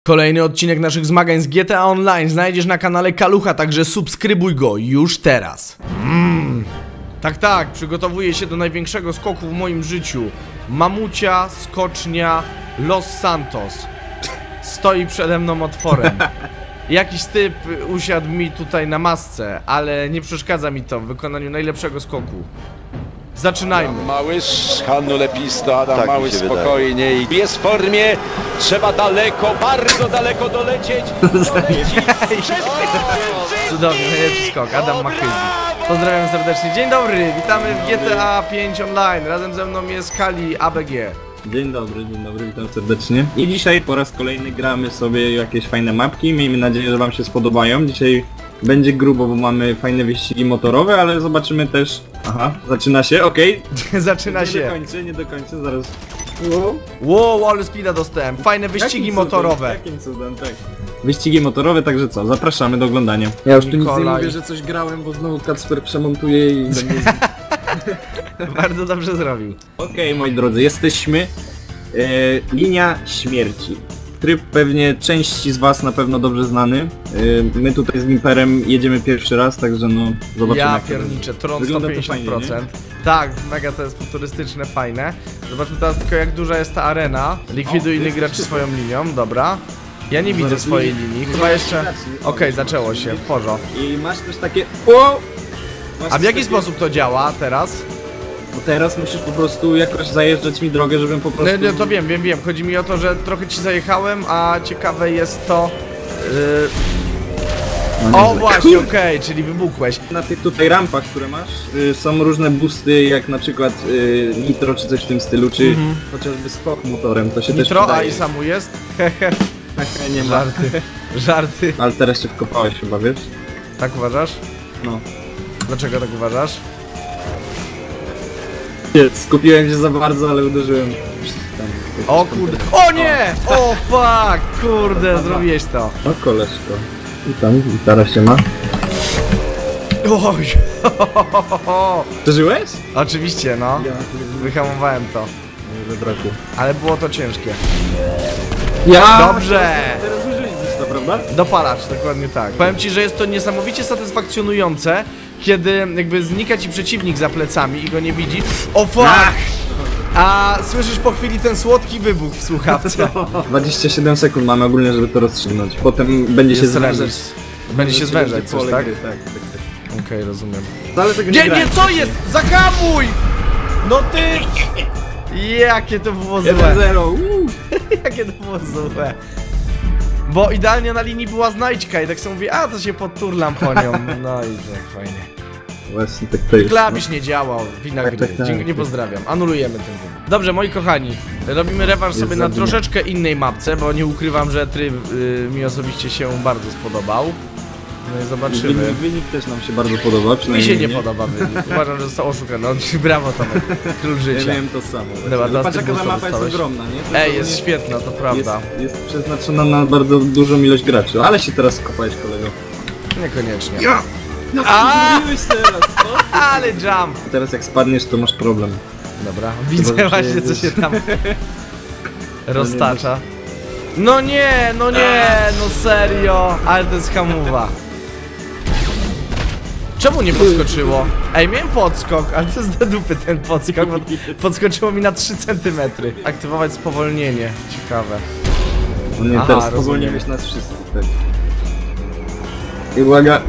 Kolejny odcinek naszych zmagań z GTA Online znajdziesz na kanale Kalucha, także subskrybuj go już teraz. Tak, przygotowuję się do największego skoku w moim życiu. Mamucia, skocznia, Los Santos. Stoi przede mną otworem. Jakiś typ usiadł mi tutaj na masce, ale nie przeszkadza mi to w wykonaniu najlepszego skoku. Zaczynajmy. Adam Mały, Hannu Lepisto, Adam Tak Mały spokojnie i jest w formie. Trzeba daleko, bardzo daleko dolecieć. Cudownie, najlepszy skok, Adam Machyzi. Pozdrawiam serdecznie. Dzień dobry, witamy w GTA 5 Online. Razem ze mną jest Kali ABG. Dzień dobry, witam serdecznie. I dzisiaj po raz kolejny gramy sobie jakieś fajne mapki. Miejmy nadzieję, że wam się spodobają. Dzisiaj będzie grubo, bo mamy fajne wyścigi motorowe, ale zobaczymy też... Aha, zaczyna się, okej. Zaczyna się. Nie dokończę, zaraz... Wow, ale speeda dostałem. Fajne wyścigi motorowe. Jakim cudem, tak. Wyścigi motorowe, także co, zapraszamy do oglądania. Ja już tu nic nie mówię, że coś grałem, bo znowu Kacper przemontuje i... Bardzo dobrze zrobił. Okej, moi drodzy, jesteśmy linia śmierci. Tryb pewnie części z was na pewno dobrze znany. My tutaj z Imperem jedziemy pierwszy raz, także no zobaczymy. Ja pierniczę, Tron 150%. Fajnie, tak, mega to jest futurystyczne, fajne. Zobaczmy teraz tylko jak duża jest ta arena. Likwiduj innych graczy swoją linią, dobra. Ja nie widzę swojej linii, chyba jeszcze... Okej, zaczęło się, w porządku. I masz też takie... A w jaki sposób to działa teraz? Bo teraz musisz po prostu jakoś zajeżdżać mi drogę, żebym po prostu... No to wiem. Chodzi mi o to, że trochę ci zajechałem, a ciekawe jest to... O właśnie, okej, czyli wybuchłeś. Na tych tutaj rampach, które masz, są różne boosty, jak na przykład nitro czy coś w tym stylu, czy chociażby skok motorem, to się nitro, też przydaje. A i samu jest? Hehe. Nie ma. Żarty. Ale teraz się wkopałeś chyba, wiesz? Tak uważasz? No. Dlaczego tak uważasz? Nie, skupiłem się za bardzo, ale uderzyłem. O kurde. O nie! O fuck! Kurde, zrobiłeś to. O koleżko. I tam gitara się ma. Oj! Przeżyłeś? Oczywiście, no. Wyhamowałem to. Nie zabrakło. Ale było to ciężkie. Dobrze! Teraz użyliś to, prawda? Dopalacz, dokładnie tak. Powiem ci, że jest to niesamowicie satysfakcjonujące, kiedy jakby znika ci przeciwnik za plecami i go nie widzi. O fuck! A słyszysz po chwili ten słodki wybuch w słuchawce. 27 sekund mamy ogólnie, żeby to rozstrzygnąć. Potem będzie się zwężać. Będzie się zwężać coś, tak? Tak. Okej, rozumiem. Ale tego Nie, co jest? Zahamuj! No ty! Jakie to było złe. 1-0. Jakie to było złe. Bo idealnie na linii była znajdźka i tak sobie mówię, a to się podturlam po nią. No i tak fajnie. Właśnie tak to jest. Klawisz nie działał, wina gry. Nie pozdrawiam, anulujemy ten wynik. Dobrze, moi kochani, robimy rewanż sobie na troszeczkę innej mapce, bo nie ukrywam, że tryb mi osobiście się bardzo spodobał. No i zobaczymy. Wynik też nam się bardzo podoba, Mi przynajmniej się nie podoba wynik. Uważam, że został oszukany. Brawo, Tomek. Król życia. Ja miałem to samo. Dobra, patrz, jaka ta mapa jest ogromna, nie? Ej, jest świetna, to prawda. Jest przeznaczona na bardzo dużą ilość graczy. Ale się teraz kopałeś, kolego. Niekoniecznie. No zrobiłeś teraz, co? Ale jump! Teraz jak spadniesz, to masz problem. Dobra, widzę właśnie, co się tam roztacza. No nie, no serio, ale to jest hamuwa. Czemu nie podskoczyło? Ej, miałem podskok, ale to jest do dupy ten podskok, bo podskoczyło mi na 3 cm. Aktywować spowolnienie, ciekawe. No nie, Aha, teraz rozumiem. spowolniłeś nas wszystkich, tak. I uwaga.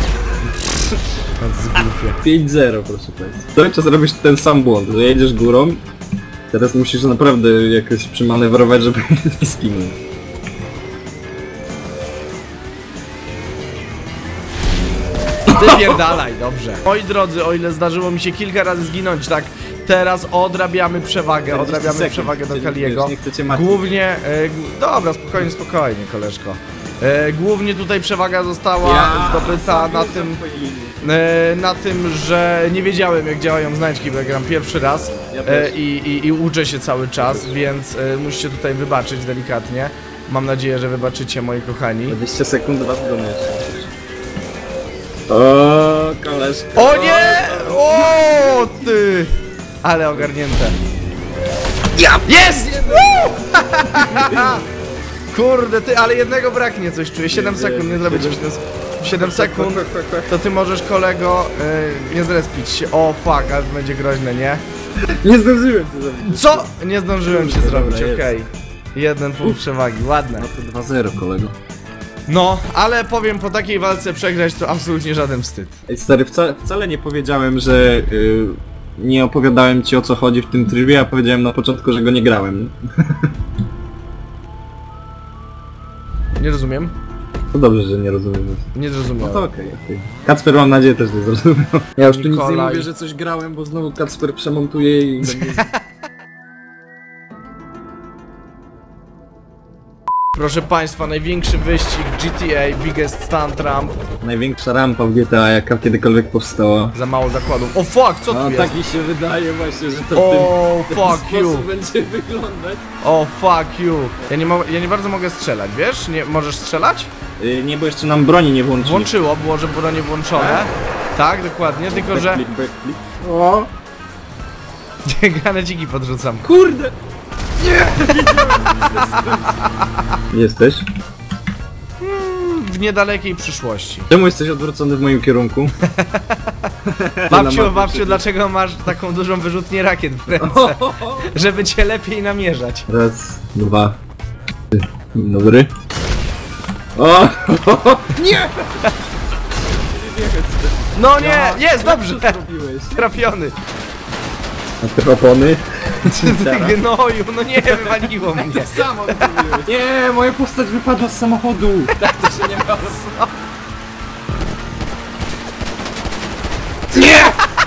5-0, proszę państwa. Cały czas robisz ten sam błąd, że jedziesz górą. Teraz musisz naprawdę jakoś przymanewrować, żeby nie skinąć. Wypierdalaj, dobrze. Moi drodzy, o ile zdarzyło mi się kilka razy zginąć, tak teraz odrabiamy przewagę, do Kaliego. Nie chcecie martwić. Głównie, dobra, spokojnie, koleżko. Głównie tutaj przewaga została zdobyta na tym, że nie wiedziałem jak działają znajdźki, bo ja gram pierwszy raz i uczę się cały czas, więc musicie tutaj wybaczyć delikatnie. Mam nadzieję, że wybaczycie, moi kochani. 20 sekund was goniesz. O, koleżko. O nie! O ty! Ale ogarnięte. Jest! Kurde, ty, ale jednego braknie, coś czuję. 7 sekund, nie zrobię 7 sekund, to ty możesz, kolego, nie zrespić się. O, fuck, ale będzie groźne, nie? Nie zdążyłem to zrobić. Co? Nie zdążyłem się zrobić, Dobra, okej. 1 punkt przewagi, ładne. No to 2-0, kolego. No, ale powiem, po takiej walce przegrać to absolutnie żaden wstyd. Ej, stary, wcale nie powiedziałem, że nie opowiadałem ci o co chodzi w tym trybie, a powiedziałem na początku, że go nie grałem. Nie rozumiem? To dobrze, że nie rozumiem. Nie No zrozumiałem. to okej. Kacper, mam nadzieję, też nie zrozumiał. Ja już tu nic nie Nikolaj. mówię, że coś grałem, bo znowu Kacper przemontuje i będzie... Proszę państwa, największy wyścig GTA, biggest stunt ramp. Największa rampa w GTA, jaka kiedykolwiek powstała. Za mało zakładów. O fuck, co tu No jest? tak mi się wydaje właśnie, że to O w ten fuck you. sposób będzie wyglądać. O fuck you. Ja nie bardzo mogę strzelać, wiesz? Nie możesz strzelać? Nie, bo jeszcze nam broni nie włączyli. Włączyło, było, że było niewłączone. Tak, dokładnie, tylko że... Backflip. O! Granaciki podrzucam. Kurde! Nie! Jesteś? W niedalekiej przyszłości. Czemu jesteś odwrócony w moim kierunku? Babciu, dlaczego masz taką dużą wyrzutnię rakiet w ręce? Żeby cię lepiej namierzać. Raz, dwa, trzy. Dobry. O! Nie! No nie, jest, dobrze! Co zrobiłeś? Trafiony. A te opony? Ty gnoju, no nie, wywaliło mnie. Samo zrobiłeś. Nie, moja postać wypadła z samochodu. Tak to się nie ma. Nie!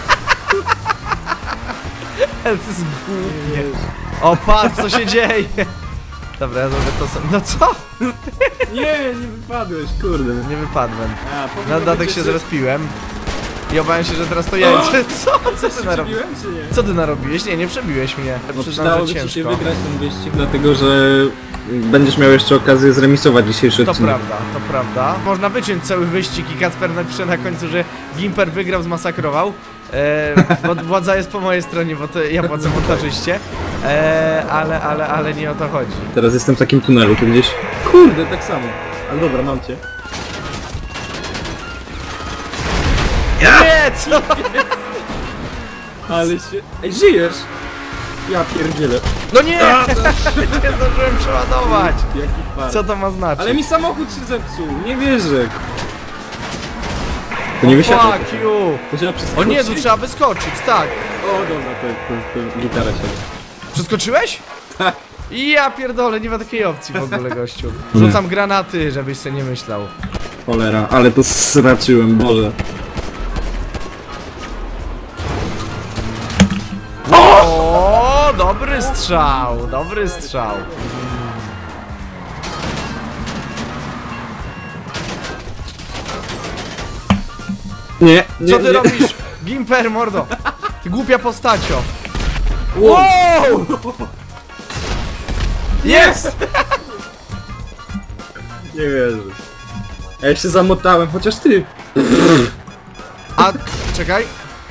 To jest głupie. O, patrz, co się dzieje. Dobra, ja zrobię to samo. No co? Nie wypadłeś, kurde. Nie wypadłem. A, powinno Dlatego być się jeszcze- zrespiłem. I obawiam się, że teraz to ja. Co ty narobiłeś? Przebiłem, czy nie? Co ty narobiłeś? Nie przebiłeś mnie. No Przyznam, przydałoby że ci się ciężko. wygrać ten wyścig, dlatego że będziesz miał jeszcze okazję zremisować dzisiejszy To odcinek. prawda, to prawda. Można wyciąć cały wyścig i Kacper napisze na końcu, że Gimper wygrał, zmasakrował. Bo władza jest po mojej stronie, bo to ja płacę montażyście. Ale nie o to chodzi. Teraz jestem w takim tunelu, tu gdzieś... Kurde, tak samo. Ale dobra, mam cię. Nie, co? Ale się... Ej, żyjesz! Ja pierdzielę. No nie! Nie zdążyłem przeładować. Jaki fart. Co to ma znaczyć? Ale mi samochód się zepsuł, nie wierzę. To nie wysiadło. Fuck you! To trzeba O przeskoczyć. nie, tu trzeba wyskoczyć, tak. O dobra, to gitara się. Przeskoczyłeś? Tak. Ja pierdolę, nie ma takiej opcji w ogóle, gościu. Rzucam granaty, żebyś sobie nie myślał. Cholera, ale to sraczyłem, Boże. O, dobry strzał, dobry strzał. Nie, nie, Co ty nie. robisz? Gimper, mordo. Ty głupia postacio. Wow! Jest! Nie wierzę. Ja się zamotałem, chociaż ty. A, czekaj.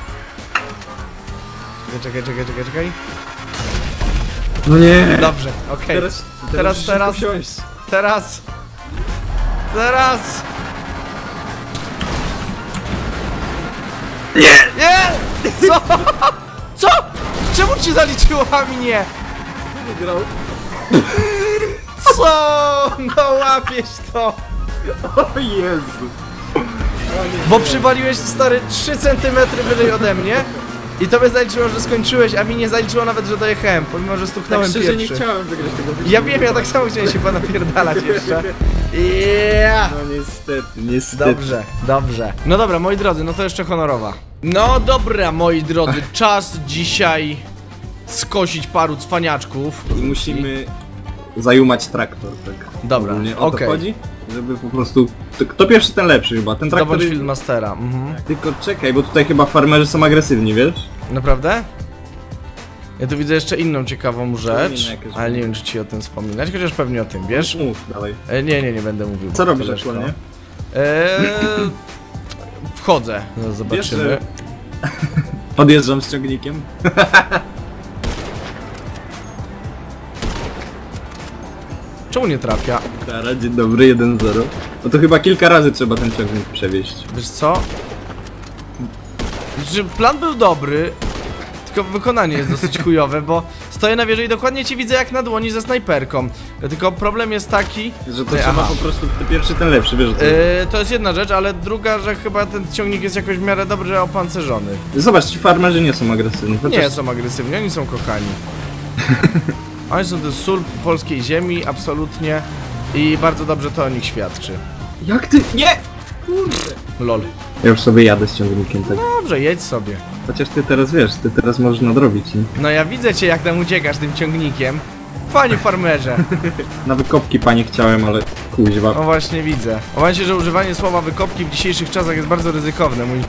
Czekaj. No nie. Dobrze, okej. Teraz. Teraz. Nie! Co? Co? Czemu ci zaliczyło, a mi nie? Wygrał. Co? No łapiesz to. O Jezu. Bo przywaliłeś, stary, 3 cm wyżej ode mnie i tobie zaliczyło, że skończyłeś, a mi nie zaliczyło nawet, że dojechałem, pomimo, że stuknąłem Tak szczerze nie pierwszy. chciałem wygrać tego wyścigu. Ja wiem, ja tak samo chciałem się ponapierdalać jeszcze. Yeah! No niestety. Dobrze. No dobra, moi drodzy, no to jeszcze honorowa. No dobra, moi drodzy, czas dzisiaj skosić paru cwaniaczków. I musimy zajumać traktor, tak. Dobra, Ogólnie o to okej. chodzi, żeby po prostu... Kto pierwszy, ten lepszy chyba. Ten traktor Zdobądź jest... Fieldmastera, Tylko czekaj, bo tutaj chyba farmerzy są agresywni, wiesz? Naprawdę? Ja tu widzę jeszcze inną ciekawą rzecz, Wspomnij jakieś ale nie wiem, czy ci o tym wspominać, chociaż pewnie o tym, wiesz? Mów, dawaj. Nie będę mówił. Co bo robisz koleżko. aktualnie? Wchodzę, no, zobaczymy. Wiesz, że... Podjeżdżam z ciągnikiem. Czemu nie trafia? Tara, dzień dobry, 1-0. No to chyba kilka razy trzeba ten ciągnik przewieźć. Wiesz co? Znaczy, plan był dobry, tylko wykonanie jest dosyć chujowe, bo stoję na wieży i dokładnie cię widzę jak na dłoni ze snajperką. Tylko problem jest taki... Że to trzeba po prostu ten pierwszy, ten lepszy, wiesz? To jest jedna rzecz, ale druga, że chyba ten ciągnik jest jakoś w miarę dobrze opancerzony. Zobacz, ci farmerzy nie są agresywni. Chociaż... Nie są agresywni, oni są kochani. Oni są to sól polskiej ziemi, absolutnie. I bardzo dobrze to o nich świadczy. Jak ty? Nie! Kurde! Lol. Ja już sobie jadę z ciągnikiem, tak. Dobrze, jedź sobie. Chociaż ty teraz wiesz, ty teraz możesz nadrobić, nie? No ja widzę cię jak tam uciekasz tym ciągnikiem. Panie farmerze. Na wykopki panie chciałem, ale kuźwa. No właśnie widzę. Obawiam się, że używanie słowa wykopki w dzisiejszych czasach jest bardzo ryzykowne, mój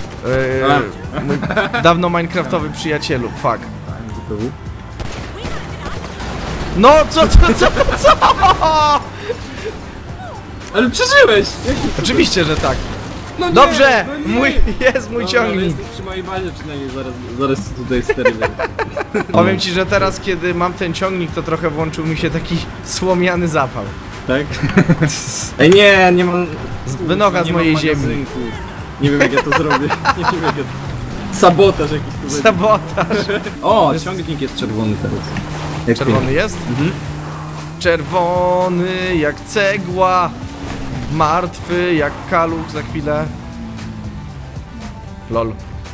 dawno minecraftowy przyjacielu. Fuck. No co? Ale przeżyłeś! Oczywiście, że tak. No nie, Dobrze! no nie. Jest mój Dobra, ale ciągnik. jesteś przy mojej bazie przynajmniej, zaraz tutaj sterylę. Powiem ci, że teraz kiedy mam ten ciągnik, to trochę włączył mi się taki słomiany zapał. Tak? Ej nie mam... Wynocha z nie mojej mam ziemi. magazynku. Nie wiem jak ja to zrobię. Nie wiem jak ja to... Sabotaż jakiś tu będzie. Sabotaż. O, ciągnik jest czerwony teraz. Jak Czerwony jest? Mhm. Czerwony jak cegła. Martwy jak kaluch za chwilę. Lol.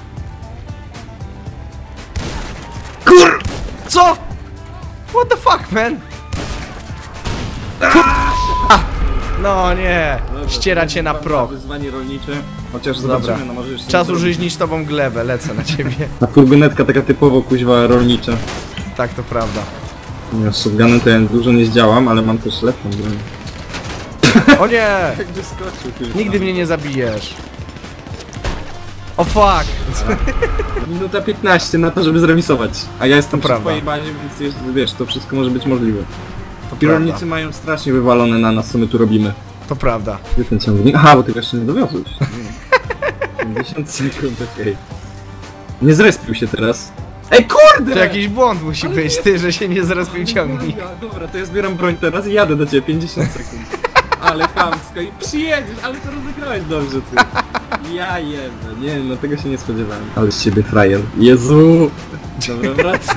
Kur... Co? What the fuck, man? No nie, Dobra, ściera cię na proch. Wyzwanie rolnicze. Chociaż Dobra. zobaczymy, no może jeszcze Czas nie zrobię. użyźnić tobą glebę, lecę na ciebie. Ta furgonetka taka typowo kuźwa rolnicza. Tak, to prawda. Ja z shotgunem to ja dużo nie zdziałam, ale mam też lepszą broń. O nie! Jak wyskoczył ty. Nigdy mnie nie zabijesz. O fuck! Minuta 15 na to, żeby zremisować. A ja jestem To przy prawda. twojej bazie, więc jest, wiesz, to wszystko może być możliwe. To I prawda. rolnicy mają strasznie wywalone na nas, co my tu robimy. To prawda. Gdzie ten ciągnik? Aha, bo ty jeszcze nie dowiozłeś. 50 sekund, okej. Nie zrespił się teraz. Ej, kurde! To jakiś błąd musi być, ty, że się nie zrespił ciągnik. Dobra, to ja zbieram broń teraz i jadę do ciebie, 50 sekund. Ale chamsko i przyjedziesz, ale to rozegrałeś dobrze, ty. Ja jebę, nie no tego się nie spodziewałem. Ale z ciebie frajer. Jezu! Dobra, wracam.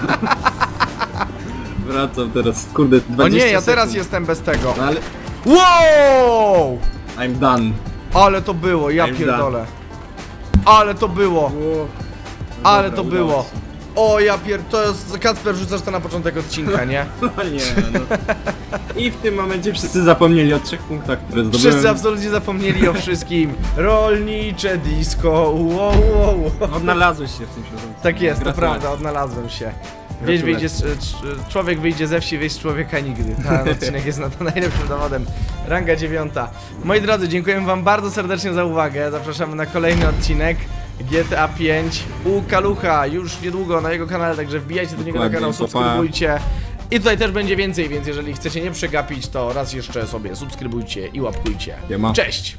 Wracam teraz, kurde, 20 O nie, ja sekund. teraz jestem bez tego. No ale... Wow! I'm done. Ale to było, ja I'm pierdolę. Ale to było, ale to było. O ja to jest, Kacper, wrzucasz to na początek odcinka, nie? No nie, no. I w tym momencie wszyscy zapomnieli o 3 punktach, które zdobyłem. Wszyscy absolutnie zapomnieli o wszystkim. Rolnicze disco, wow. Odnalazłeś się w tym świecie. Tak jest, to Gratulacje. prawda, odnalazłem się. Wieś wyjdzie człowiek wyjdzie ze wsi, wieś z człowieka nigdy. Ten odcinek jest na to najlepszym dowodem. Ranga 9. Moi drodzy, dziękujemy wam bardzo serdecznie za uwagę. Zapraszamy na kolejny odcinek GTA 5 u Kalucha już niedługo na jego kanale, także wbijajcie do niego na Dokładnie, kanał, pa, pa. subskrybujcie. I tutaj też będzie więcej, więc jeżeli chcecie nie przegapić, to raz jeszcze sobie subskrybujcie i łapkujcie. Siema. Cześć!